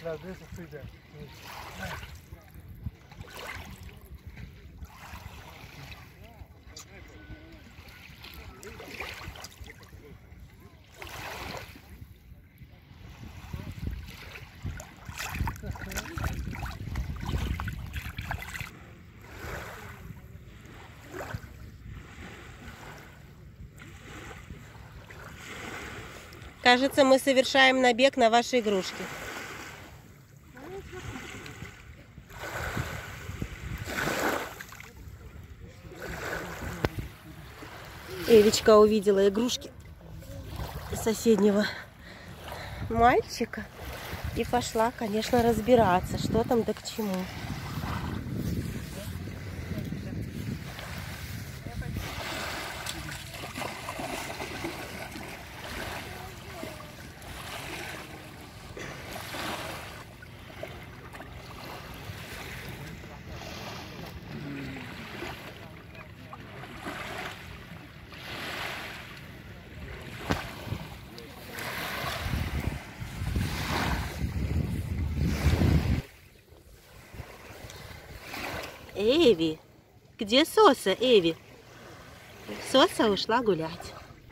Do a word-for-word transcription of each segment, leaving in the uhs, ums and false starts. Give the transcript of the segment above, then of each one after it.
Now this is three there. Кажется, мы совершаем набег на ваши игрушки. Эвичка увидела игрушки соседнего мальчика и пошла, конечно, разбираться, что там да к чему. Эви, где Соса, Эви? Соса ушла гулять.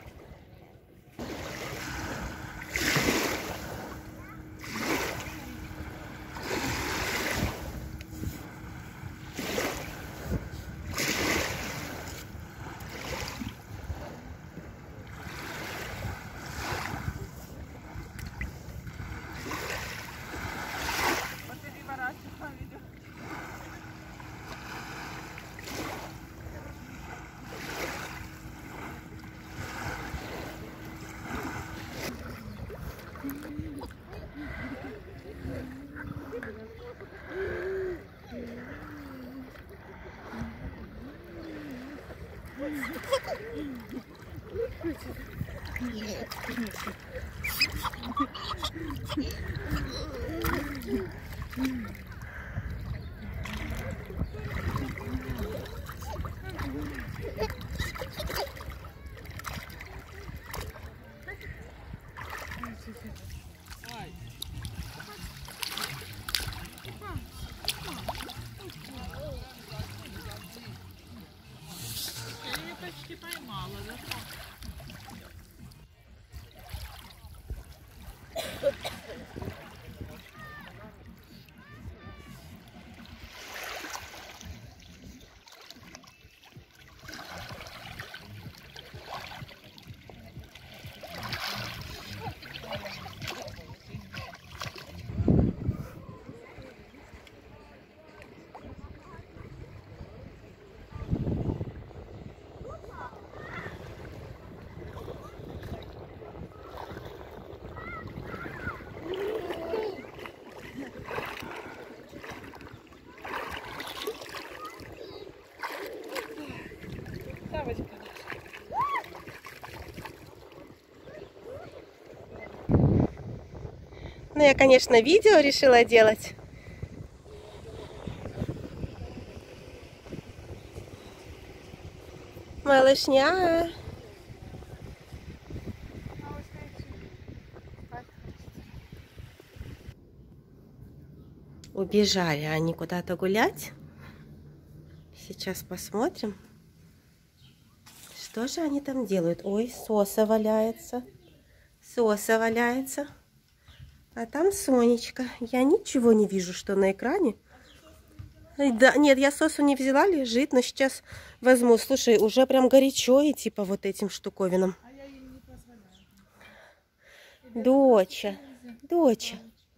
Почти поймала, да? Ну, я, конечно, видео решила делать. Малышня. Убежали они куда-то гулять. Сейчас посмотрим, что же они там делают. Ой, Соса валяется. Соса валяется. А там Сонечка. Я ничего не вижу, что на экране. Да, нет, я Сосу не взяла, лежит, но сейчас возьму. Слушай, уже прям горячо идти по вот этим штуковинам. А я ей не позволяю. Доча, доча.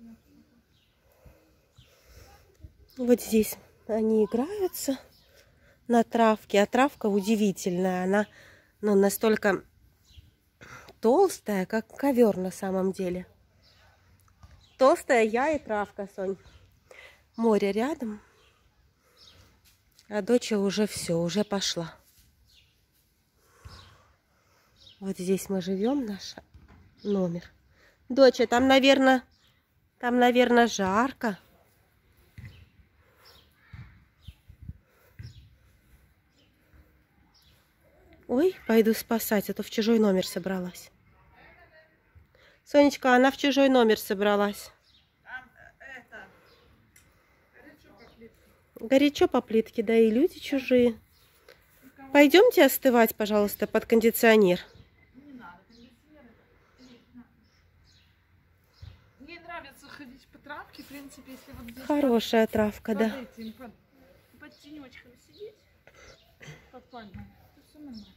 Вот здесь они играются на травке. А травка удивительная. Она, ну, настолько толстая, как ковер на самом деле. Толстая я и травка, Сонь. Море рядом. А доча уже все, уже пошла. Вот здесь мы живем, наш номер. Доча, там, наверное, там, наверное, жарко. Ой, пойду спасать, а то в чужой номер собралась. Сонечка, она в чужой номер собралась. Там, Горячо по плитке, да и люди чужие. Пойдемте остывать, пожалуйста, под кондиционер. Не надо, кондиционер. Мне нравится ходить по травке, в принципе, если вот здесь... Хорошая травка, под, да. под этим, под, под тенечком сидеть, под пальмой, то все нормально.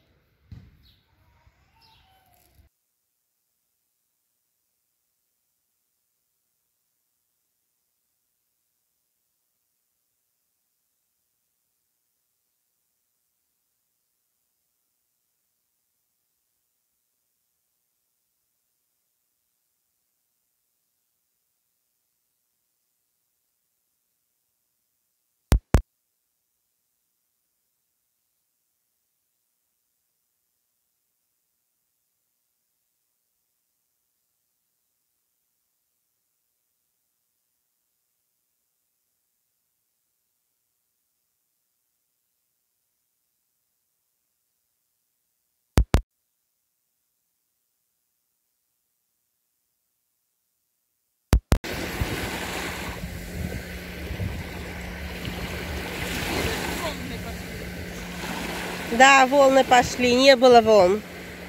Да, волны пошли, не было волн.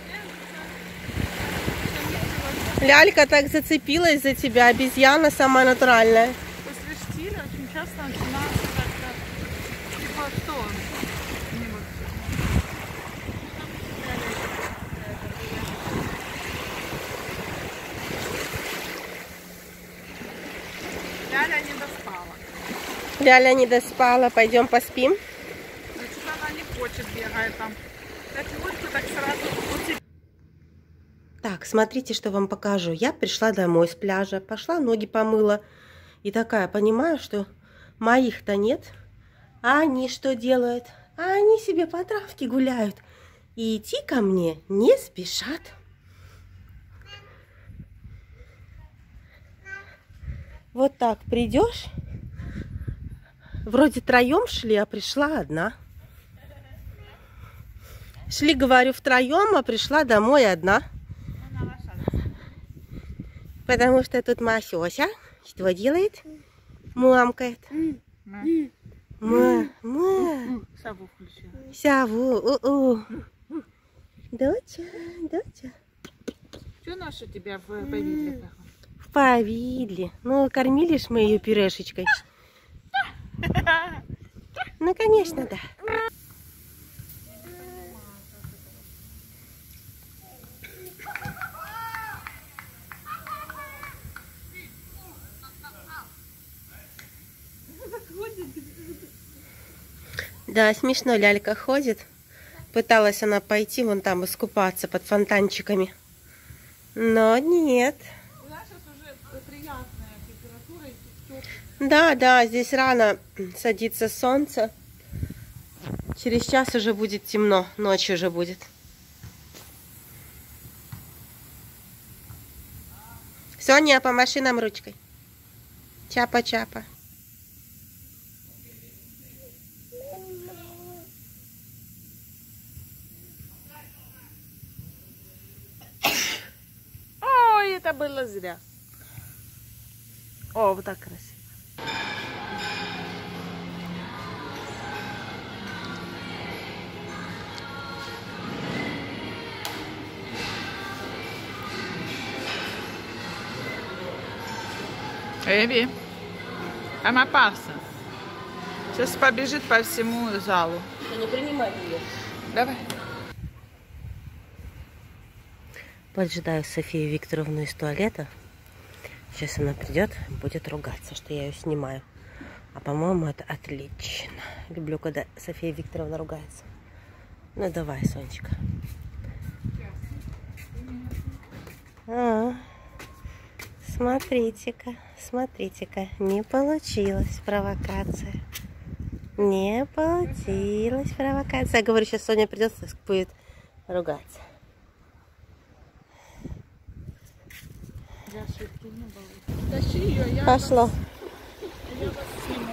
Лялька так зацепилась за тебя, обезьяна самая натуральная. После штиля очень часто начинается как-то, типа, что он? Не вот. Ляля не доспала. Ляля не доспала, пойдем поспим. Значит, она не хочет, бегает там. Так минутку, так сразу. Так, смотрите, что вам покажу. Я пришла домой с пляжа, пошла, ноги помыла. И такая, понимаю, что моих-то нет. А они что делают? А они себе по травке гуляют. И идти ко мне не спешат. Вот так придешь. Вроде троем шли, а пришла одна. Шли, говорю, втроем, а пришла домой одна. Потому что тут Масёся что делает? Мамкает. Ма, ма. Саву включила. Сяву, у-у. Доча, доча. Что наша тебя в повидле? В повидле. Ну, кормили ж мы ее пюрешечкой. Ну, конечно, да. Да, смешно, лялька ходит. Пыталась она пойти вон там искупаться под фонтанчиками. Но нет. Да, да, здесь рано садится солнце. Через час уже будет темно, ночью уже будет. Соня, помаши нам ручкой. Чапа-чапа. Ой, это было зря. О, вот так красиво. Эви, она паса. Сейчас побежит по всему залу. Не принимай ее. Давай. Поджидаю Софию Викторовну из туалета. Сейчас она придет, будет ругаться, что я ее снимаю. А по-моему, это отлично. Люблю, когда София Викторовна ругается. Ну давай, Сонечка. А, смотрите-ка, смотрите-ка, не получилась провокация. Не получилась провокация. Я говорю, сейчас Соня придет, будет ругаться. Тащи ее, я Пошло. Вас, я вас сниму.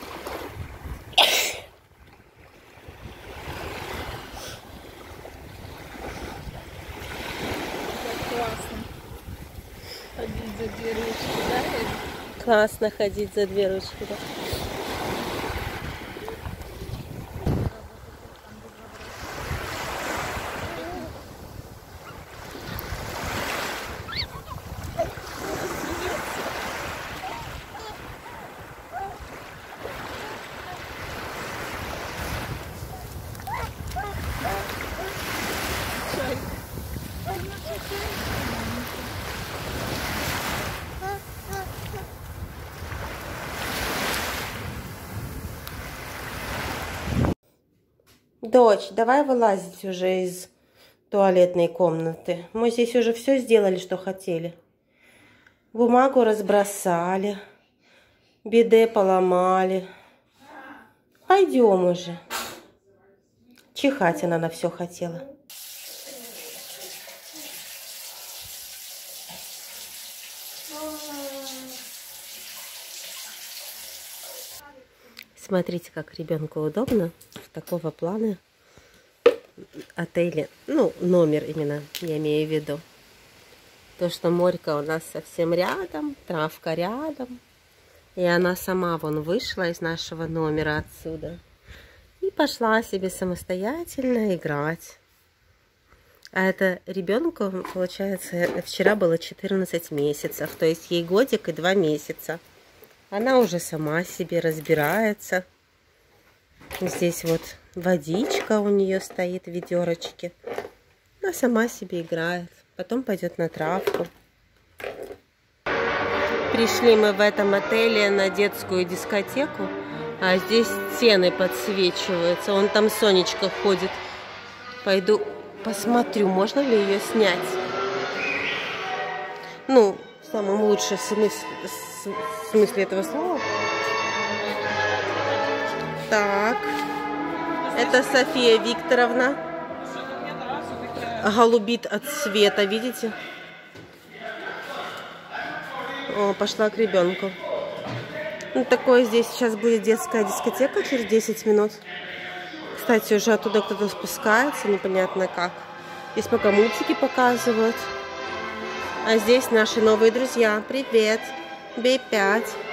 Классно. Ходить за две ручки, да? Классно ходить за две ручки, да? Дочь, давай вылазить уже из туалетной комнаты. Мы здесь уже все сделали, что хотели. Бумагу разбросали. Биде поломали. Пойдем уже. Чихать она на все хотела. Смотрите, как ребенку удобно в такого плана отеле. Ну, номер именно, я имею в виду. То, что морька у нас совсем рядом, травка рядом. И она сама вон вышла из нашего номера отсюда. И пошла себе самостоятельно играть. А это ребенку, получается, вчера было четырнадцать месяцев. То есть ей годик и два месяца. Она уже сама себе разбирается. Здесь вот водичка у нее стоит в ведерочке. Она сама себе играет. Потом пойдет на травку. Пришли мы в этом отеле на детскую дискотеку. А здесь стены подсвечиваются. Вон там Сонечка ходит. Пойду посмотрю, можно ли ее снять. Ну, в самом лучшем смысле, в смысле этого слова. Так. Это София Викторовна. Голубит от света, видите? О, пошла к ребенку. Ну, такое здесь сейчас будет детская дискотека через десять минут. Кстати, уже оттуда кто-то спускается, непонятно как. Здесь пока мультики показывают. А здесь наши новые друзья. Привет. би пять.